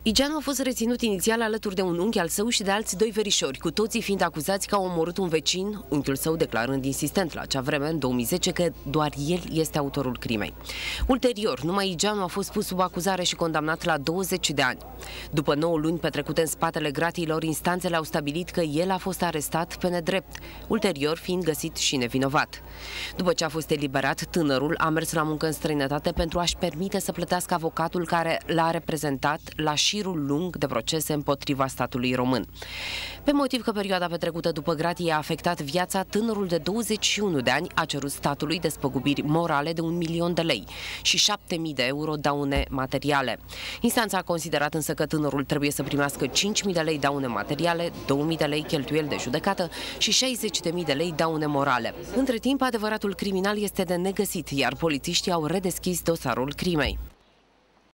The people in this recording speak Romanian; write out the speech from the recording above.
Igeanu a fost reținut inițial alături de un unchi al său și de alți doi verișori, cu toții fiind acuzați că au omorât un vecin, unchiul său declarând insistent la acea vreme, în 2010, că doar el este autorul crimei. Ulterior, numai Igeanu a fost pus sub acuzare și condamnat la 20 de ani. După 9 luni petrecute în spatele gratiilor, instanțele au stabilit că el a fost arestat pe nedrept, ulterior fiind găsit și nevinovat. După ce a fost eliberat, tânărul a mers la muncă în străinătate pentru a-și permite să plătească avocatul care l-a reprezentat la șirul lung de procese împotriva statului român. Pe motiv că perioada petrecută după gratie a afectat viața, tânărul de 21 de ani a cerut statului despăgubiri morale de 1 milion de lei și 7.000 de euro daune materiale. Instanța a considerat însă că tânărul trebuie să primească 5.000 de lei daune materiale, 2.000 de lei cheltuieli de judecată și 60.000 de lei daune morale. Între timp, adevăratul criminal este de negăsit, iar polițiștii au redeschis dosarul crimei.